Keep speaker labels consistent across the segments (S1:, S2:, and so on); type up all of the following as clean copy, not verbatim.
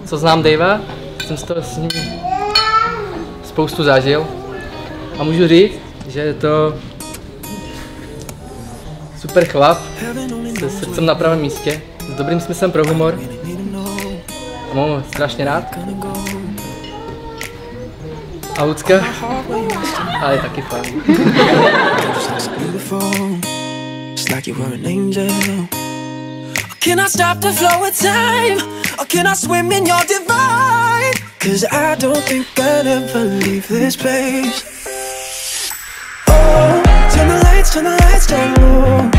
S1: co znám Davea, jsem z toho s ním spoustu zažil a můžu říct, že je to super chlap se srdcem na pravém místě, s dobrým smyslem pro humor a mám ho strašně rád. A Lucka, ale je taky fajn.
S2: Can I stop the flow of time? Or can I swim in your divine? 'Cause I don't think I'll ever leave this place. Oh, turn the lights down low.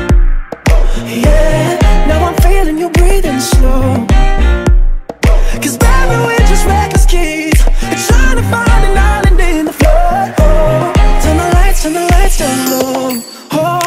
S2: Yeah, now I'm feeling you breathing slow. 'Cause baby we're just reckless kids, trying to find an island in the flood. Oh, turn the lights down low. Oh.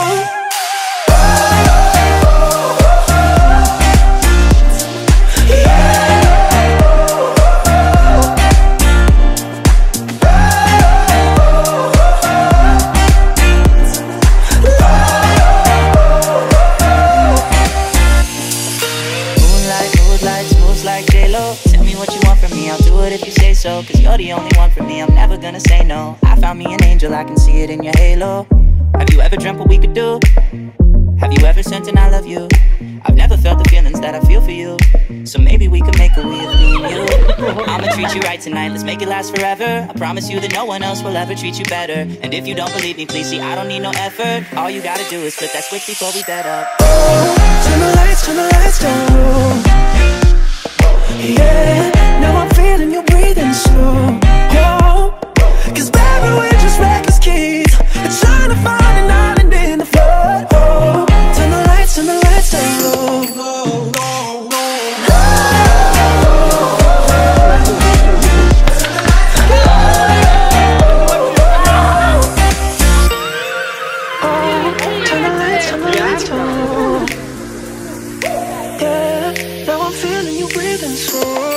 S2: Tell me what you want from me, I'll do it if you say so. 'Cause you're the only one for me, I'm never gonna say no. I found me an angel, I can see it in your halo. Have you ever dreamt what we could do? Have you ever sent an I love you? I've never felt the feelings that I feel for you. So maybe we could make a we of me and you. I'ma treat you right tonight, let's make it last forever. I promise you that no one else will ever treat you better. And if you don't believe me, please see, I don't need no effort. All you gotta do is flip that switch before we bed up. Oh, turn the lights down. Yeah, now I'm feeling you breathing slow. Oh, 'cause baby we're just reckless kids, trying to find an island in the flood. Oh, turn the lights down low. Yeah, now I'm feeling you breathing slow.